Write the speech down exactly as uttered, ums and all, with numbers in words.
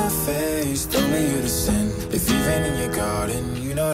face, told me you're the sin. If you've in your garden, you know